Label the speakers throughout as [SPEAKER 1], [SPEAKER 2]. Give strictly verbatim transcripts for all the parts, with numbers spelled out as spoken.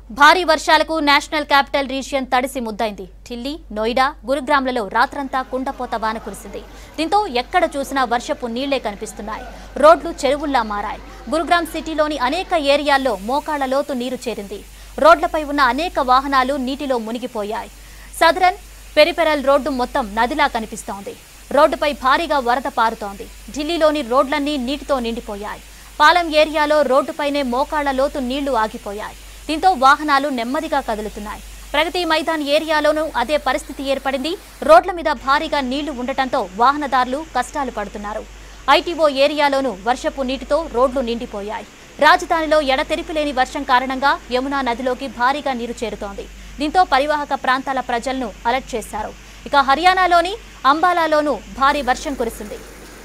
[SPEAKER 1] భారీ వర్షాలకు national capital region తడిసి ముద్దైంది. ఢిల్లీ, నోయిడా, గురుగ్రామ్లలో రాత్రంతా కుండపోత వాన కురిసింది. దీంతో ఎక్కడ చూసినా వర్షపు నీళ్లే కనిపిస్తున్నాయి. రోడ్లు చెరువుల్లా మారాయి. గురుగ్రామ్ సిటీలోని అనేక ఏరియాల్లో మోకాళ్ల లోతు నీరు చేరింది. రోడ్లపై ఉన్న అనేక వాహనాలు నీటిలో మునిగిపోయాయి. సదరన్ పెరిపెరల్ రోడ్డు మొత్తం నదిలా కనిపిస్తోంది. రోడ్డుపై భారీగా వరద పారుతోంది. ఢిల్లీలోని రోడ్లన్నీ నీటితో నిండిపోయాయి. పాలెం ఏరియాలో రోడ్డుపైనే మోకాళ్ల లోతు నీళ్లు ఆగిపోయాయి. దీంతో వాహనాలు నెమ్మదిగా కదులుతున్నాయి. ప్రగతి మైదాన్ ఏరియాలోనూ అదే పరిస్థితి ఏర్పడింది. రోడ్ల మీద భారీగా నీళ్లు ఉండటంతో వాహనదారులు కష్టాలు పడుతున్నారు. ఐటీఓ ఏరియాలోనూ వర్షపు నీటితో రోడ్లు నిండిపోయాయి. రాజధానిలో ఎడతెరిపిలేని వర్షం కారణంగా యమునా నదిలోకి భారీగా నీరు చేరుతోంది. దీంతో పరివాహక ప్రాంతాల ప్రజలను అలర్ట్ చేశారు. ఇక హర్యానాలోని అంబాలాలోనూ భారీ వర్షం కురిసింది.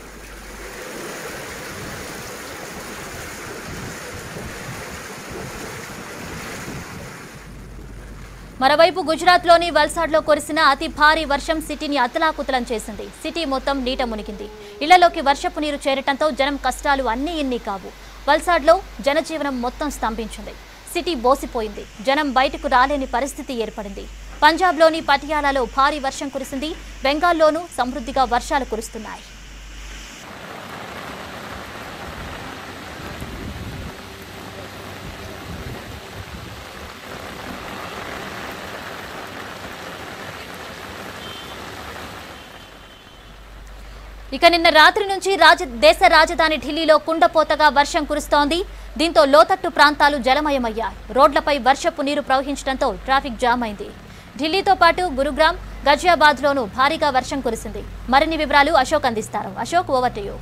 [SPEAKER 1] మరోవైపు గుజరాత్లోని వల్సాడ్లో కురిసిన అతి భారీ వర్షం సిటీని అతలాకుతలం చేసింది. సిటీ మొత్తం నీట మునిగింది. ఇళ్లలోకి వర్షపు నీరు చేరటంతో జనం కష్టాలు అన్నీ ఇన్ని కావు. వల్సాడ్లో జనజీవనం మొత్తం స్తంభించింది. సిటీ బోసిపోయింది. జనం బయటకు రాలేని పరిస్థితి ఏర్పడింది. పంజాబ్లోని పటియాలాలో భారీ వర్షం కురిసింది. బెంగాల్లోనూ సమృద్ధిగా వర్షాలు కురుస్తున్నాయి. ఇక నిన్న రాత్రి నుంచి రాజ దేశ రాజధాని ఢిల్లీలో కుండపోతగా వర్షం కురుస్తోంది. దీంతో లోతట్టు ప్రాంతాలు జలమయమయ్యాయి. రోడ్లపై వర్షపు నీరు ప్రవహించడంతో ట్రాఫిక్ జామ్ అయింది. ఢిల్లీతో పాటు గురుగ్రామ్, గజియాబాద్లోనూ భారీగా వర్షం కురిసింది. మరిన్ని వివరాలు అశోక్ అందిస్తారు. Ashok, over to you.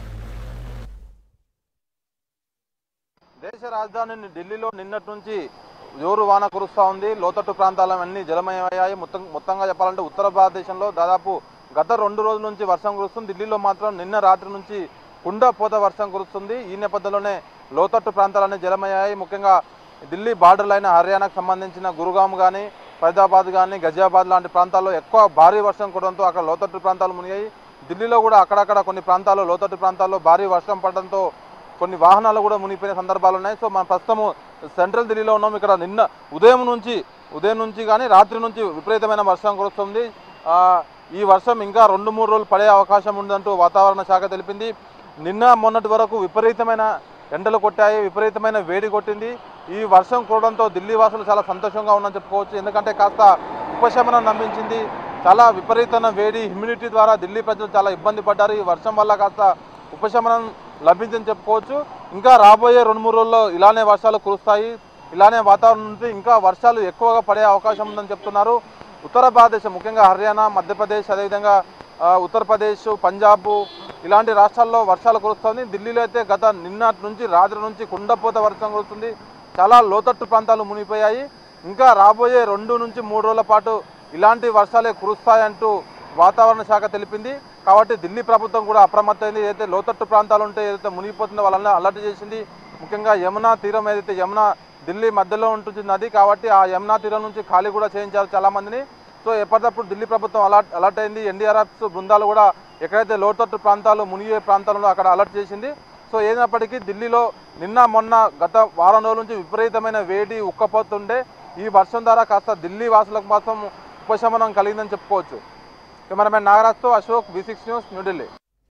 [SPEAKER 2] దేశ రాజధాని ఢిల్లీలో నిన్నటి నుంచి జోరు వాన కురుస్తూ ఉంది. లోతట్టు ప్రాంతాలన్నీ జలమయమయ్యాయి. మొత్తం మొత్తంగా చెప్పాలంటే ఉత్తర భారతదేశంలో దాదాపు గత రెండు రోజుల నుంచి వర్షం కురుస్తుంది. ఢిల్లీలో మాత్రం నిన్న రాత్రి నుంచి కుండపోత వర్షం కురుస్తుంది. ఈ నేపథ్యంలోనే లోతట్టు ప్రాంతాలన్నీ జలమయ్యాయి. ముఖ్యంగా ఢిల్లీ బార్డర్ అయిన హర్యానాకు సంబంధించిన గురుగామ్ కానీ, ఫైదాబాద్ కానీ, గజియాబాద్ లాంటి ప్రాంతాల్లో ఎక్కువ భారీ వర్షం కురడంతో అక్కడ లోతట్టు ప్రాంతాలు మునిగాయి. ఢిల్లీలో కూడా అక్కడక్కడ కొన్ని ప్రాంతాల్లో లోతట్టు ప్రాంతాల్లో భారీ వర్షం పడడంతో కొన్ని వాహనాలు కూడా మునిగిపోయిన సందర్భాలు ఉన్నాయి. సో మనం ప్రస్తుతము సెంట్రల్ ఢిల్లీలో ఉన్నాం. ఇక్కడ నిన్న ఉదయం నుంచి ఉదయం నుంచి కానీ రాత్రి నుంచి విపరీతమైన వర్షం కురుస్తుంది. ఈ వర్షం ఇంకా రెండు మూడు రోజులు పడే అవకాశం ఉందంటూ వాతావరణ శాఖ తెలిపింది. నిన్న మొన్నటి వరకు విపరీతమైన ఎండలు కొట్టాయి, విపరీతమైన వేడి కొట్టింది. ఈ వర్షం కురడంతో ఢిల్లీ వాసులు చాలా సంతోషంగా ఉందని చెప్పుకోవచ్చు. ఎందుకంటే కాస్త ఉపశమనం లభించింది. చాలా విపరీతమైన వేడి, హ్యూమిడిటీ ద్వారా ఢిల్లీ ప్రజలు చాలా ఇబ్బంది పడ్డారు. ఈ వర్షం వల్ల కాస్త ఉపశమనం లభించని చెప్పుకోవచ్చు. ఇంకా రాబోయే రెండు మూడు రోజుల్లో ఇలానే వర్షాలు కురుస్తాయి. ఇలానే వాతావరణం నుంచి ఇంకా వర్షాలు ఎక్కువగా పడే అవకాశం ఉందని చెప్తున్నారు. ఉత్తర భారతదేశం ముఖ్యంగా హర్యానా, మధ్యప్రదేశ్, అదేవిధంగా ఉత్తరప్రదేశ్, పంజాబ్ ఇలాంటి రాష్ట్రాల్లో వర్షాలు కురుస్తుంది. ఢిల్లీలో అయితే గత నిన్నటి నుంచి రాత్రి నుంచి కుండపోత వర్షం కురుస్తుంది. చాలా లోతట్టు ప్రాంతాలు మునిగిపోయాయి. ఇంకా రాబోయే రెండు నుంచి మూడు రోజుల పాటు ఇలాంటి వర్షాలే కురుస్తాయంటూ వాతావరణ శాఖ తెలిపింది. కాబట్టి ఢిల్లీ ప్రభుత్వం కూడా అప్రమత్తమైంది. ఏదైతే లోతట్టు ప్రాంతాలు ఉంటే ఏదైతే మునిగిపోతుందో వాళ్ళని అలర్ట్ చేసింది. ముఖ్యంగా యమునా తీరం ఏదైతే యమునా ఢిల్లీ మధ్యలో ఉంటుంది నది, కాబట్టి ఆ యమునా తీరం నుంచి ఖాళీ కూడా చేయించారు చాలామందిని. సో ఎప్పటికప్పుడు ఢిల్లీ ప్రభుత్వం అలర్ట్ అలర్ట్ అయింది. ఎన్డీఆర్ఎఫ్ బృందాలు కూడా ఎక్కడైతే లోతట్టు ప్రాంతాలు మునిగే ప్రాంతాలలో అక్కడ అలర్ట్ చేసింది. సో ఏదైనప్పటికీ ఢిల్లీలో నిన్న మొన్న గత వారం రోజుల నుంచి విపరీతమైన వేడి ఉక్కపోతుండే ఈ వర్షం ద్వారా కాస్త ఢిల్లీ వాసులకు మాత్రం ఉపశమనం కలిగిందని చెప్పుకోవచ్చు. కెమెరామెన్ నాగరాజ్తో Ashok, V six news, New Delhi.